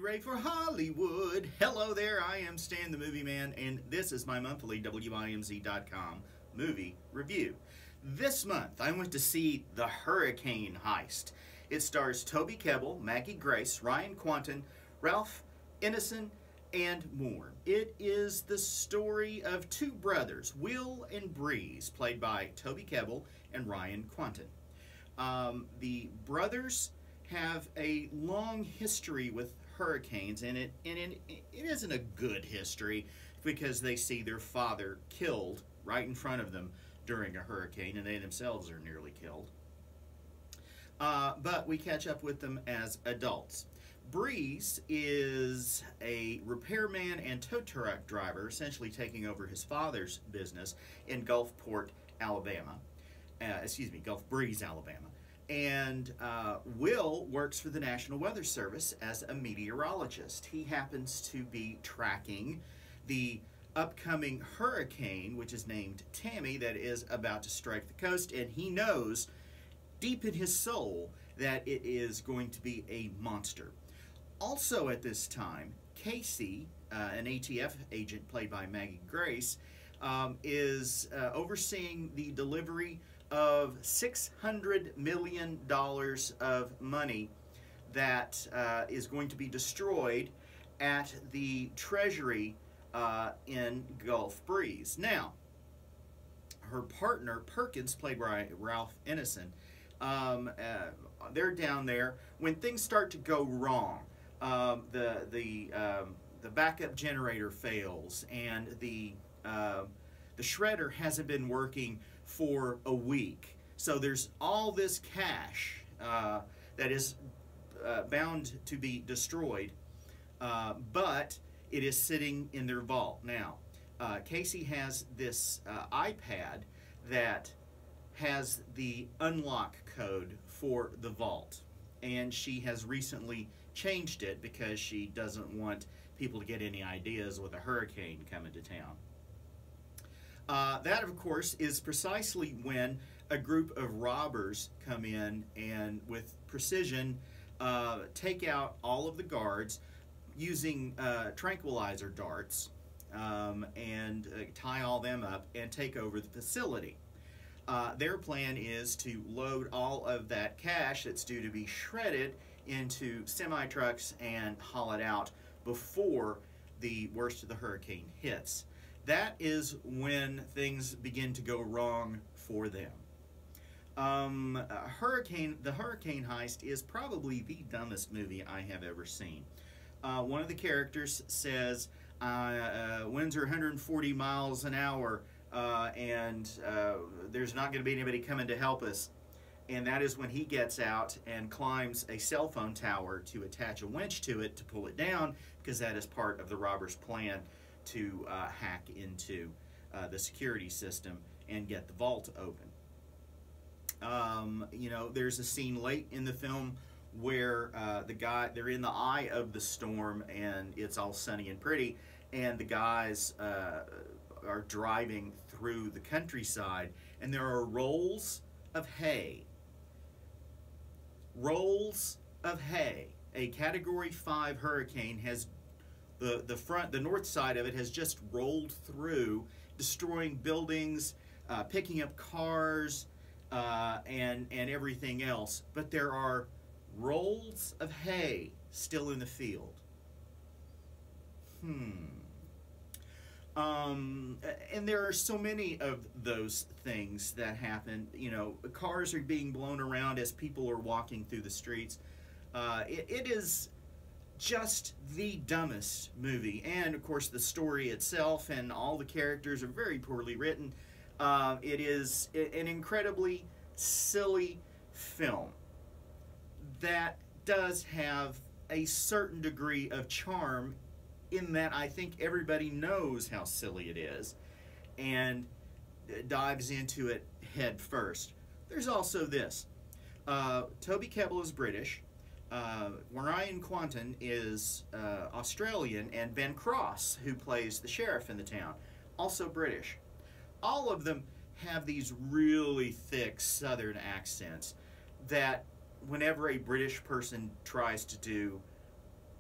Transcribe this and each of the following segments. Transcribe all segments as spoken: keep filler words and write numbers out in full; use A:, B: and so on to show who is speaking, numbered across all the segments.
A: ready for Hollywood? Hello there, I am Stan the Movie Man, and this is my monthly W I M Z dot com movie review. This month, I went to see The Hurricane Heist. It stars Toby Kebbell, Maggie Grace, Ryan Quanten, Ralph Ineson, and more. It is the story of two brothers, Will and Breeze, played by Toby Kebbell and Ryan Quanten. Um, the brothers have a long history with hurricanes, and it and it, it isn't a good history because they see their father killed right in front of them during a hurricane, and they themselves are nearly killed. Uh, but we catch up with them as adults. Breeze is a repairman and tow truck driver, essentially taking over his father's business in Gulfport, Alabama. Uh, excuse me, Gulf Breeze, Alabama. And uh, Will works for the National Weather Service as a meteorologist. He happens to be tracking the upcoming hurricane, which is named Tammy, that is about to strike the coast, and he knows deep in his soul that it is going to be a monster. Also at this time, Casey, uh, an A T F agent played by Maggie Grace, um, is uh, overseeing the delivery of six hundred million dollars of money that uh, is going to be destroyed at the Treasury uh, in Gulf Breeze. Now, her partner, Perkins, played by Ralph Ineson, um, uh, they're down there. When things start to go wrong, um, the, the, um, the backup generator fails, and the, uh, the shredder hasn't been working for a week. So there's all this cash uh, that is uh, bound to be destroyed, uh, but it is sitting in their vault. Now, uh, Casey has this uh, iPad that has the unlock code for the vault, and she has recently changed it because she doesn't want people to get any ideas with a hurricane coming to town. Uh, that, of course, is precisely when a group of robbers come in and, with precision, uh, take out all of the guards using uh, tranquilizer darts um, and uh, tie all them up and take over the facility. Uh, their plan is to load all of that cash that's due to be shredded into semi-trucks and haul it out before the worst of the hurricane hits. That is when things begin to go wrong for them. Um, uh, Hurricane, The Hurricane Heist is probably the dumbest movie I have ever seen. Uh, one of the characters says, uh, uh, winds are one hundred forty miles an hour, uh, and uh, there's not going to be anybody coming to help us. And that is when he gets out and climbs a cell phone tower to attach a winch to it to pull it down, because that is part of the robber's plan to uh, hack into uh, the security system and get the vault open. Um, you know, there's a scene late in the film where uh, the guy, they're in the eye of the storm and it's all sunny and pretty, and the guys uh, are driving through the countryside, and there are rolls of hay. Rolls of hay. A Category five hurricane has The, the front, the north side of it has just rolled through, destroying buildings, uh, picking up cars, uh, and, and everything else. But there are rolls of hay still in the field. Hmm. Um, and there are so many of those things that happen. You know, cars are being blown around as people are walking through the streets. Uh, it, it is just the dumbest movie, and of course the story itself and all the characters are very poorly written. Uh, it is an incredibly silly film that does have a certain degree of charm, in that I think everybody knows how silly it is and dives into it head first. There's also this. Uh, Toby Kebbell is British. Uh, Ryan Quanten is uh, Australian, and Ben Cross, who plays the sheriff in the town, also British. All of them have these really thick southern accents that whenever a British person tries to do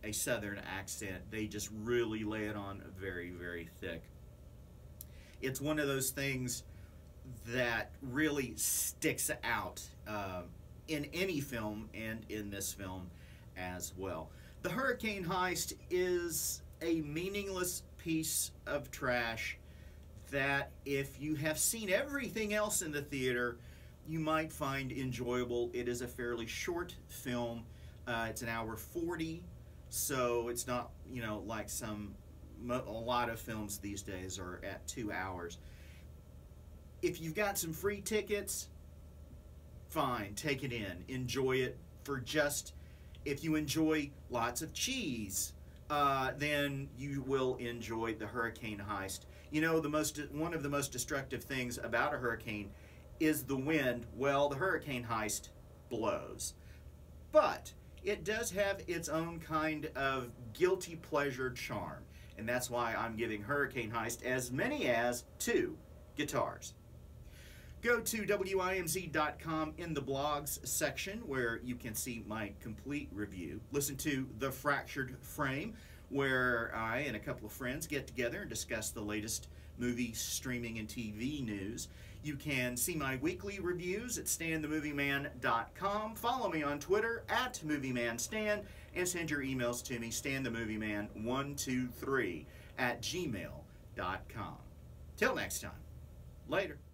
A: a southern accent. They just really lay it on very, very thick. It's one of those things that really sticks out uh, in any film, and in this film as well. The Hurricane Heist is a meaningless piece of trash that, if you have seen everything else in the theater, you might find enjoyable. It is a fairly short film. Uh, it's an hour forty, so it's not, you know, like some, a lot of films these days are at two hours. If you've got some free tickets, fine, take it in, enjoy it for just, if you enjoy lots of cheese, uh, then you will enjoy the Hurricane Heist. You know, the most, one of the most destructive things about a hurricane is the wind. Well, the Hurricane Heist blows. But it does have its own kind of guilty pleasure charm, and that's why I'm giving Hurricane Heist as many as two guitars. Go to W I M Z dot com in the blogs section where you can see my complete review. Listen to The Fractured Frame, where I and a couple of friends get together and discuss the latest movie, streaming, and T V news. You can see my weekly reviews at Stan the Movie Man dot com. Follow me on Twitter at MovieManStan, and send your emails to me, Stan the Movie Man one two three at gmail dot com. Till next time, later.